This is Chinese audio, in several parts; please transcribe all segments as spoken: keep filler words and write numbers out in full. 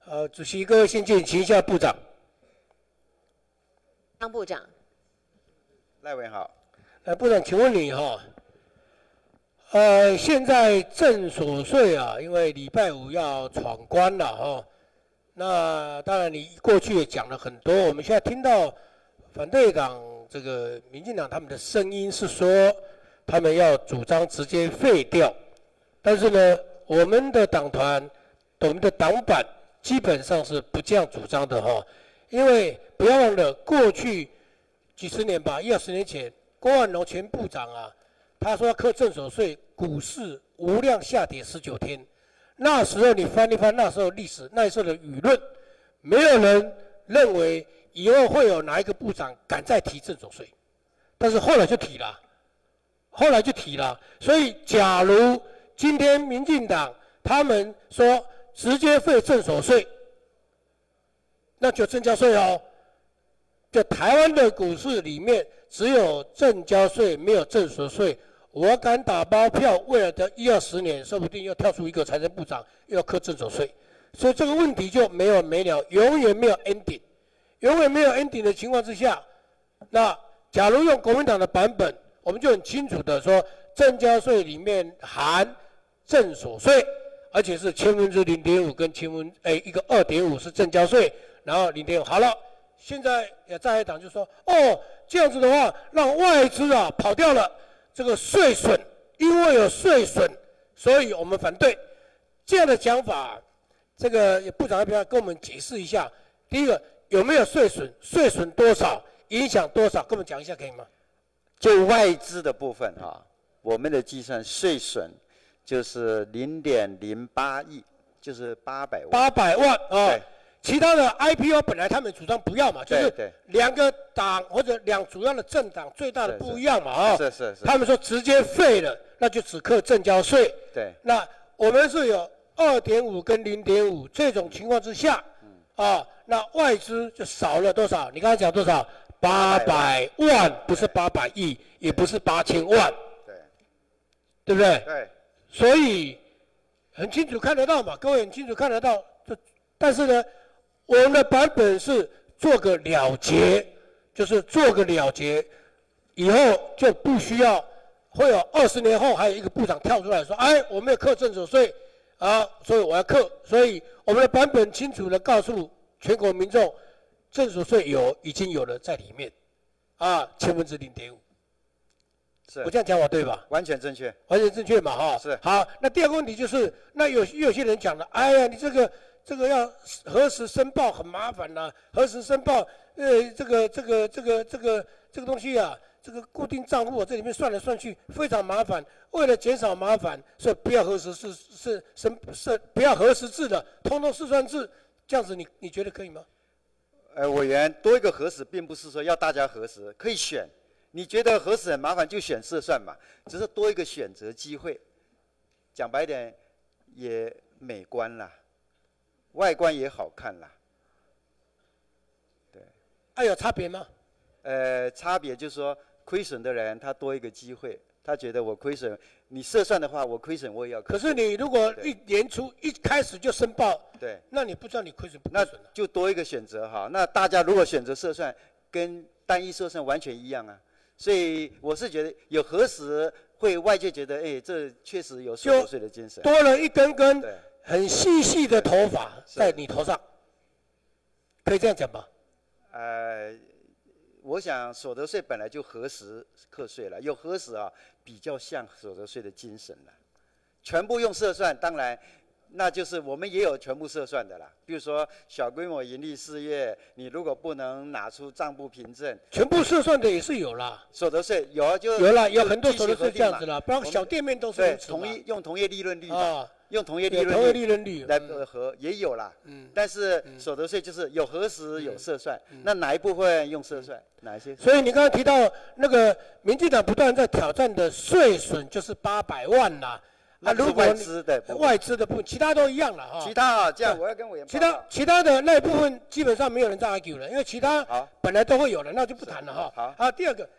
呃，主席，各位先进，请一下部长。 张部长。 赖委好。 呃，部长，请问你哈，呃，现在正所税啊，因为礼拜五要闯关了哈，那当然你过去也讲了很多，我们现在听到反对党这个民进党他们的声音是说，他们要主张直接废掉，但是呢，我们的党团、我们的党版基本上是不这样主张的哈，因为不要忘了过去几十年吧，一二十年前，郭万荣前部长啊，他说要课正所税，股市无量下跌十九天，那时候你翻一翻那时候历史，那时候的舆论，没有人认为以后会有哪一个部长敢再提正所税，但是后来就提了，后来就提了，所以假如今天民进党他们说直接废正所税，那就增加税哦。就台湾的股市里面只有正交税，没有正所税。我敢打包票，未来的一二十年，说不定又跳出一个财政部长又要课正所税，所以这个问题就没有没了，永远没有 ending， 永远没有 ending 的情况之下，那假如用国民党的版本，我们就很清楚的说，正交税里面含正所税，而且是千分之零点五跟千分诶一个二点五是正交税，然后零点五好了。现在也在野党就说，哦，这样子的话，让外资啊跑掉了，这个税损，因为有税损，所以我们反对。这样的讲法，这个部长要不要跟我们解释一下？第一个，有没有税损？税损多少？影响多少？跟我们讲一下可以吗？ 就外资的部分哈、啊，我们的计算税损就是零点零八亿，就是八百万。 八百万啊。 对。 其他的 I P O 本来他们主张不要嘛，就是两个党或者两主要的政党最大的不一样嘛啊， 是是是， 他们说直接废了，那就只课正交税。 对， 那我们是有二点五跟零点五这种情况之下，啊，那外资就少了多少？你刚才讲多少？八百万，不是八百亿，也不是八千万， 对， 对不对？ 对， 所以很清楚看得到嘛，各位很清楚看得到，这但是呢。我们的版本是做个了结，就是做个了结，以后就不需要会有二十年后还有一个部长跳出来说，哎，我没有课正所税啊，所以我要课。所以我们的版本清楚的告诉全国民众，正所税有已经有了在里面，啊，千分之零点五。 是我这样讲我对吧？ 完全正确， 完全正确嘛哈。 是。 好，那第二个问题就是，那有有些人讲了，哎呀，你这个。这个要核实申报很麻烦呐、啊，核实申报，呃，这个这个这个这个这个东西啊，这个固定账户、啊、这里面算来算去非常麻烦。为了减少麻烦，所以不要核实是是申是不要核实制的，通通试算制，这样子你你觉得可以吗？ 呃，委员多一个核实，并不是说要大家核实，可以选。你觉得核实很麻烦就选试算嘛，只是多一个选择机会。讲白点，也美观啦。外观也好看啦，对。 还、啊、有差别吗？ 呃，差别就是说，亏损的人他多一个机会，他觉得我亏损，你设算的话，我亏损我也要。 可是你如果一年初一开始就申报， 对， 那你不知道你亏损不亏损、啊、 那就多一个选择哈。那大家如果选择设算，跟单一设算完全一样啊。所以我是觉得有核实，会外界觉得，哎，这确实有所得税的精神。 多了一根根。 对。 很细细的头发在你头上，可以这样讲吧？ 呃，我想所得税本来就核实课税了，有核实啊，比较像所得税的精神了。全部用设算，当然，那就是我们也有全部设算的啦。比如说小规模盈利事业，你如果不能拿出账簿凭证， 全部设算的也是有啦。 所得税有啊，就有啦，有很多所得税这样子啦，包括小店面都是对，同一用同业利润率啊。用同业利润率， 同业利润率来核也有啦，嗯，但是所得税就是有核实有设算，那哪一部分用设算，哪一些？ 所以你刚才提到那个民进党不断在挑战的税损就是八百万啦， 那如果外资的外资的部分，其他都一样了哈。 其他啊，这样我要跟委员。 其他其他的那一部分基本上没有人在 argue 了，因为其他本来都会有的，那就不谈了哈。 好。 好，第二个，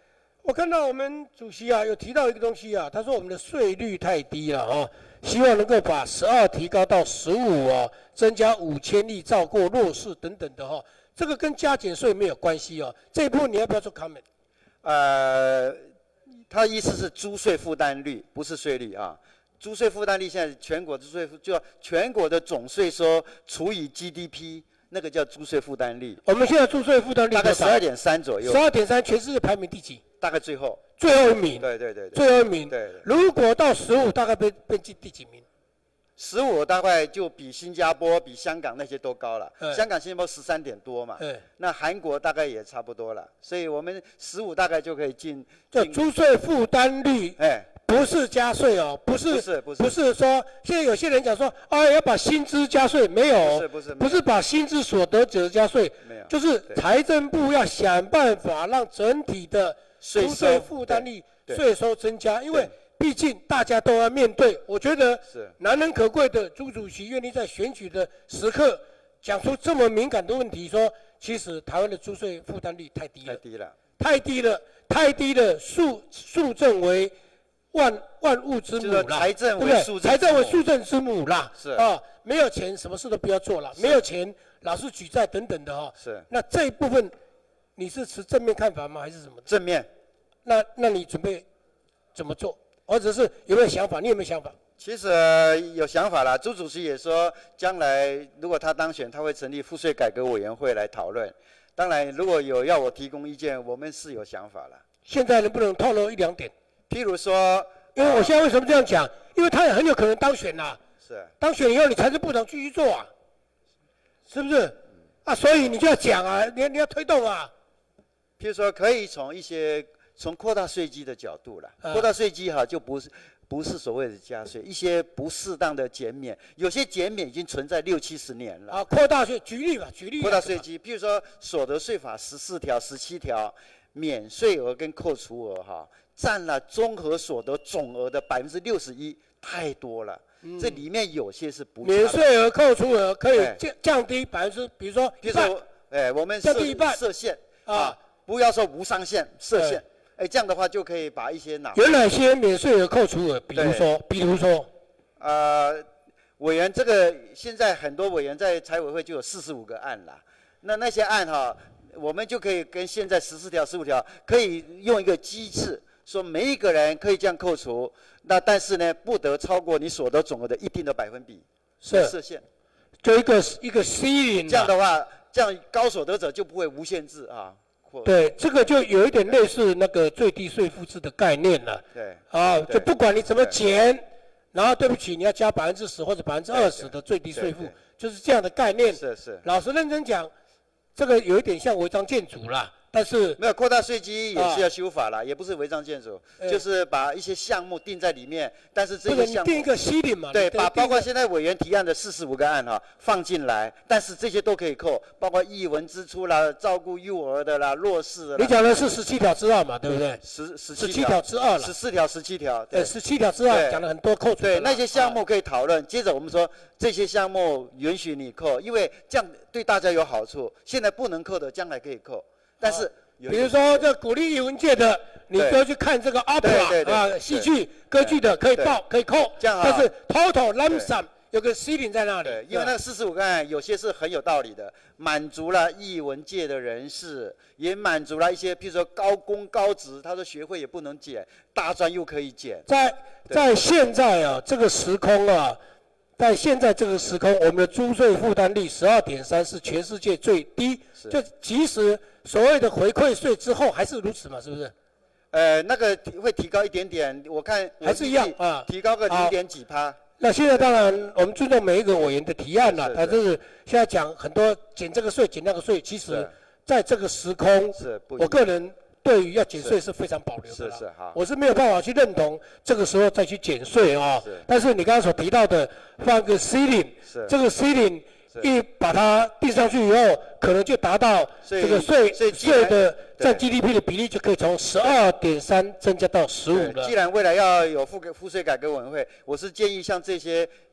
我看到我们主席啊有提到一个东西啊，他说我们的税率太低了啊，希望能够把十二提高到十五哦，增加五千亿照顾弱势等等的哈、哦。这个跟加减税没有关系哦。这一部分你要不要做 comment？ 呃，他的意思是租税负担率，不是税率啊。租税负担率现在全国的税就要全国的总税收除以 G D P。那个叫租税负担率。 我们现在租税负担率大概十二点三左右。 十二点三，全世界排名第几？ 大概最后。 最后一名。 对对对。 最后一名。 对。 如果到十五，大概被被第第几名？ 十五大概就比新加坡、比香港那些都高了。嗯、香港、新加坡十三点多嘛。嗯。那韩国大概也差不多了，所以我们十五大概就可以进。 就租税负担率。哎。不是加税哦，不是， 不是，不是， 不是说现在有些人讲说，啊，要把薪资加税，没有， 不是，不是， 不是把薪资所得者加税， 没有， 就是财政部要想办法让整体的租税负担率、税收增加，因为毕竟大家都要面对。我觉得难能可贵的朱主席愿意在选举的时刻讲出这么敏感的问题，说其实台湾的租税负担率太低了， 太低了， 太低了，太低了，数数证为。万万物之母啦， 财政为数财政为数政之母啦， 是啊，没有钱什么事都不要做了，没有钱老是举债等等的哈。 是。 那这一部分，你是持正面看法吗？还是什么？ 正面。 那那你准备怎么做？或者是有没有想法？你有没有想法？ 其实、呃、有想法啦。朱主席也说，将来如果他当选，他会成立赋税改革委员会来讨论。当然，如果有要我提供意见，我们是有想法了。 现在能不能透露一两点？ 譬如说， 因为我现在为什么这样讲？因为他也很有可能当选啦。 是。 当选以后，你财政部长继续做啊，是不是？嗯、啊，所以你就要讲啊，你你要推动啊。 譬如说，可以从一些从扩大税基的角度啦，啊、扩大税基哈，就不是不是所谓的加税，一些不适当的减免，有些减免已经存在六七十年了。 啊，扩大税，举例吧，举例。 扩大税基，譬如说所得税法十四条、十七条，免税额跟扣除额哈。占了综合所得总额的百分之六十一，太多了。嗯、这里面有些是不免税额、扣除额可以降降低百分之，比如说， 比如说，哎，我们降低一半设限啊，不要说无上限，设限。哎，这样的话就可以把一些拿。 有哪些免税额、扣除额？比如说，比如说， 呃，委员这个现在很多委员在财委会就有四十五个案啦，那那些案哈，我们就可以跟现在十四条、十五条可以用一个机制。说每一个人可以这样扣除，那但是呢，不得超过你所得总额的一定的百分比， 是设限， 就一个一个 ceiling。 这样的话，这样高所得者就不会无限制啊。 对，这个就有一点类似那个最低税负制的概念了。 对。 啊，就不管你怎么减，然后对不起，你要加百分之十或者百分之二十的最低税负，就是这样的概念。 是是。 老实认真讲，这个有一点像违章建筑啦。但是没有扩大税基也是要修法啦，啊、也不是违章建筑，呃、就是把一些项目定在里面，但是这些项目定一个系列嘛， 对，把包括现在委员提案的四十五个案哈、啊、放进来，但是这些都可以扣，包括艺文支出啦、照顾幼儿的啦、弱势的啦。 你讲的是十七条之二嘛，对不对？ 十十七条之二了， 十四条、十七条， 对，十七条之二讲了很多扣除。 对，那些项目可以讨论。接着我们说这些项目允许你扣，因为这样对大家有好处。现在不能扣的，将来可以扣，但是。 比如说，这鼓励艺文界的，你就去看这个 opera 啊，戏剧、歌剧的可以报可以扣，但是 total lump sum 有个 ceiling 在那里。 对，因为那四十五个案有些是很有道理的，满足了艺文界的人士，也满足了一些，譬如说高工高职，他说学费也不能减，大专又可以减。 在在现在啊，这个时空啊。在现在这个时空，我们的租税负担率十二点三是全世界最低，就即使所谓的回馈税之后还是如此嘛，是不是？ 呃，那个会提高一点点，我看还是一样啊， 提高个零点几趴。 那现在当然我们尊重每一个委员的提案了，他就是现在讲很多减这个税减那个税，其实在这个时空，我个人。对于要减税是非常保留的啦， 是是好， 我是没有办法去认同这个时候再去减税啊。但是你刚刚所提到的放个 ceiling， 这个 ceiling 一把它定上去以后，可能就达到这个税税的占 G D P 的比例就可以从十二点三增加到十五了。 既然未来要有赋赋税改革委员会，我是建议像这些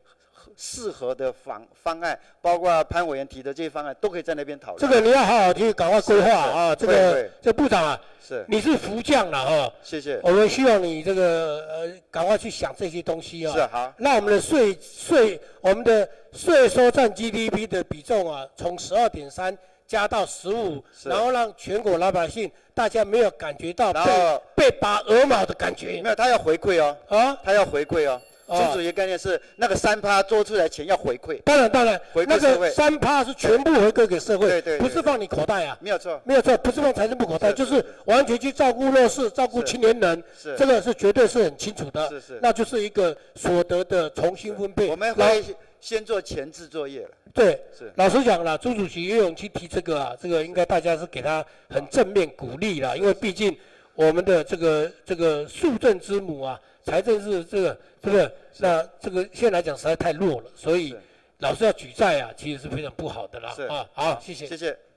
适合的方方案，包括潘委员提的这些方案，都可以在那边讨论。 这个你要好好去赶快规划啊！这个这部长啊， 是你是福将了哈， 谢谢。 我们希望你这个呃赶快去想这些东西啊。 是好。 让我们的税税我们的税收占 G D P 的比重啊，从十二点三加到十五，然后让全国老百姓大家没有感觉到被被拔鹅毛的感觉。 没有，他要回馈哦。啊？他要回馈哦。朱主席概念是那个三趴做出来钱要回馈。 当然当然， 回馈社会。 那个三趴是全部回馈给社会， 对对， 不是放你口袋啊。 没有错， 没有错，不是放财政部口袋，就是完全去照顾弱势、照顾青年人，这个是绝对是很清楚的。 是是， 那就是一个所得的重新分配。 我们会先做前置作业了。 对，是。老实讲了，朱主席有勇气提这个啊，这个应该大家是给他很正面鼓励啦，因为毕竟我们的这个这个数政之母啊，财政是这个这个。那这个现在来讲实在太弱了，所以老是要举债啊，其实是非常不好的啦。啊，好，谢谢。 谢谢。